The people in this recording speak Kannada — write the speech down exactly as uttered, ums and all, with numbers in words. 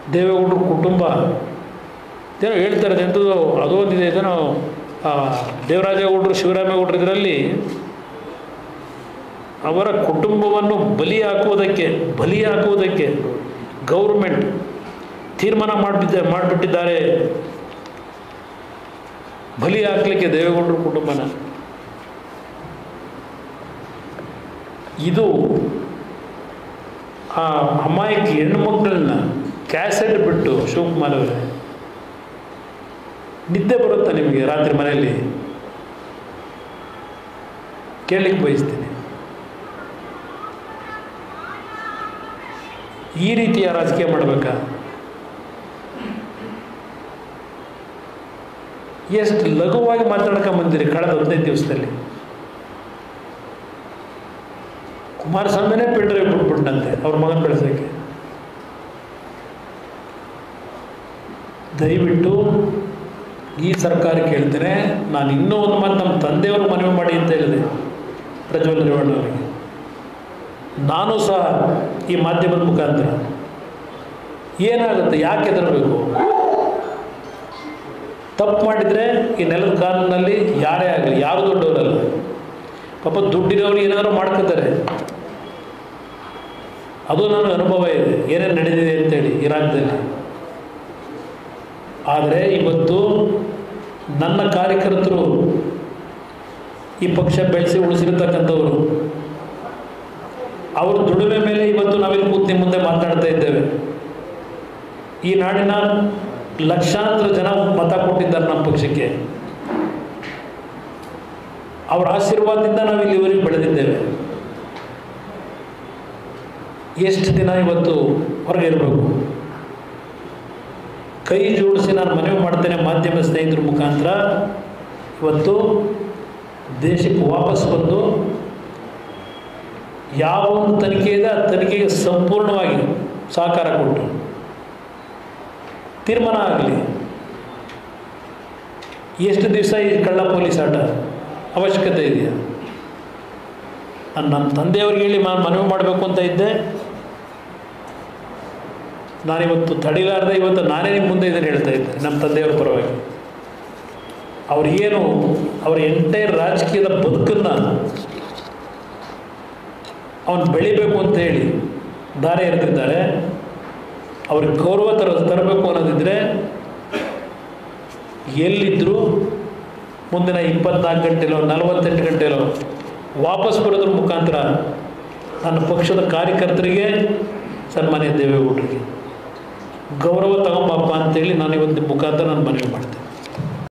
ದೇವೇಗೌಡರ ಕುಟುಂಬ ಏನೋ ಹೇಳ್ತಾರೆ, ಎಂಥದ್ದು ಅದು ಒಂದಿದೆ, ಇದೇನೋ ದೇವರಾಜೇಗೌಡರು ಶಿವರಾಮೇಗೌಡರು ಇದರಲ್ಲಿ ಅವರ ಕುಟುಂಬವನ್ನು ಬಲಿ ಹಾಕುವುದಕ್ಕೆ ಬಲಿ ಹಾಕುವುದಕ್ಕೆ ಗೌರ್ಮೆಂಟ್ ತೀರ್ಮಾನ ಮಾಡಿಬಿದ್ದ ಮಾಡಿಬಿಟ್ಟಿದ್ದಾರೆ, ಬಲಿ ಹಾಕಲಿಕ್ಕೆ ದೇವೇಗೌಡರ ಕುಟುಂಬನ. ಇದು ಆ ಅಮಾಯಕ ಹೆಣ್ಣು ಮಕ್ಕಳನ್ನ ಕ್ಯಾಸೆಟ್ ಬಿಟ್ಟು, ಶಿವಕುಮಾರ್ ಅವರೇ ನಿದ್ದೆ ಬರುತ್ತಾ ನಿಮಗೆ ರಾತ್ರಿ ಮನೆಯಲ್ಲಿ? ಕೇಳಲಿಕ್ಕೆ ಬಯಸ್ತೀನಿ. ಈ ರೀತಿಯ ರಾಜಕೀಯ ಮಾಡಬೇಕಾ? ಎಷ್ಟು ಲಘುವಾಗಿ ಮಾತಾಡ್ಕೊಂಬಂದಿರಿ ಕಳೆದ ಹದಿನೈದು ದಿವಸದಲ್ಲಿ. ಕುಮಾರಸ್ವಾಮಿನೇ ಪಿಂಡ್ರೆ ಬಿಟ್ಬಿಟ್ಟಂತೆ ಅವ್ರ ಮಗನ ಬೆಳೆಸೋಕ್ಕೆ. ದಯವಿಟ್ಟು ಈ ಸರ್ಕಾರ ಕೇಳ್ತೇನೆ, ನಾನು ಇನ್ನೂ ಒಂದು ಮಾತು ನಮ್ಮ ತಂದೆಯವರು ಮನವಿ ಮಾಡಿ ಅಂತ ಹೇಳಿದೆ ಪ್ರಜ್ವಲ್ ರೇವಣ್ಣವರಿಗೆ. ನಾನು ಸಹ ಈ ಮಾಧ್ಯಮದ ಮುಖಾಂತರ ಏನಾಗುತ್ತೆ, ಯಾಕೆ ಹೆದರಬೇಕು? ತಪ್ಪು ಮಾಡಿದರೆ ಈ ನೆಲದ ಕಾನೂನಲ್ಲಿ ಯಾರೇ ಆಗಲಿ, ಯಾರು ದೊಡ್ಡವರಲ್ಲ. ಪಾಪ ದುಡ್ಡಿನವರು ಏನಾದರೂ ಮಾಡ್ಕೋತಾರೆ. ಅದು ನನಗೆ ಅನುಭವ ಇದೆ, ಏನೇನು ನಡೆದಿದೆ ಅಂತೇಳಿ ಈ ರಾಜ್ಯದಲ್ಲಿ. ಆದರೆ ಇವತ್ತು ನನ್ನ ಕಾರ್ಯಕರ್ತರು ಈ ಪಕ್ಷ ಬೆಳೆಸಿ ಉಳಿಸಿರ್ತಕ್ಕಂಥವರು, ಅವ್ರ ದುಡಿಮೆ ಮೇಲೆ ಇವತ್ತು ನಾವಿಲ್ಲಿ ಕೂತು ನಿಮ್ಮ ಮುಂದೆ ಮಾತಾಡ್ತಾ ಇದ್ದೇವೆ. ಈ ನಾಡಿನ ಲಕ್ಷಾಂತರ ಜನ ಮತ ಕೊಟ್ಟಿದ್ದಾರೆ ನಮ್ಮ ಪಕ್ಷಕ್ಕೆ. ಅವರ ಆಶೀರ್ವಾದದಿಂದ ನಾವು ಇಲ್ಲಿವರೆಗೆ ಬೆಳೆದಿದ್ದೇವೆ. ಎಷ್ಟು ದಿನ ಇವತ್ತು ಹೊರಗೆ ಇರಬೇಕು? ಕೈ ಜೋಡಿಸಿ ನಾನು ಮನವಿ ಮಾಡ್ತೇನೆ ಮಾಧ್ಯಮ ಸ್ನೇಹಿತರ ಮುಖಾಂತರ, ಇವತ್ತು ದೇಶಕ್ಕೆ ವಾಪಸ್ ಬಂದು ಯಾವ ಒಂದು ತನಿಖೆ ಇದೆ ಆ ತನಿಖೆಗೆ ಸಂಪೂರ್ಣವಾಗಿ ಸಹಕಾರ ಕೊಟ್ಟು ತೀರ್ಮಾನ ಆಗಲಿ. ಎಷ್ಟು ದಿವಸ ಈ ಕಳ್ಳ ಪೊಲೀಸ್ ಆಟ ಅವಶ್ಯಕತೆ ಇದೆಯಾ? ನಾನು ನನ್ನ ತಂದೆಯವ್ರಿಗೆ ಹೇಳಿ ನಾನು ಮನವಿ ಮಾಡಬೇಕು ಅಂತ ಇದ್ದೆ. ನಾನಿವತ್ತು ತಡಿಲಾರದೆ ಇವತ್ತು ನಾನೇ ನಿಮ್ಮ ಮುಂದೆ ಇದನ್ನು ಹೇಳ್ತಾ ಇದ್ದೆ ನಮ್ಮ ತಂದೆಯವ್ರ ಪರವಾಗಿ. ಅವ್ರಿಗೇನು ಅವ್ರ ಎಂಟೈರ್ ರಾಜಕೀಯದ ಬದುಕನ್ನು ಅವನು ಬೆಳಿಬೇಕು ಅಂತ ಹೇಳಿ ದಾರಿ ಎರೆದಿದ್ದಾರೆ. ಅವ್ರಿಗೆ ಗೌರವ ತರ ತರಬೇಕು ಅನ್ನೋದಿದ್ದರೆ ಎಲ್ಲಿದ್ದರೂ ಮುಂದಿನ ಇಪ್ಪತ್ನಾಲ್ಕು ಗಂಟೆಲೋ ನಲವತ್ತೆಂಟು ಗಂಟೆಲೋ ವಾಪಸ್ ಬರೋದ್ರ ಮುಖಾಂತರ ನನ್ನ ಪಕ್ಷದ ಕಾರ್ಯಕರ್ತರಿಗೆ, ಸನ್ಮಾನ್ಯ ದೇವೇಗೌಡರಿಗೆ ಗೌರವ ತಗೊಂಬಪ್ಪ ಅಂತೇಳಿ ನಾನು ಇವತ್ತು ಮುಖಾಂತರ ನಾನು ಮನವಿ ಮಾಡ್ತೇನೆ.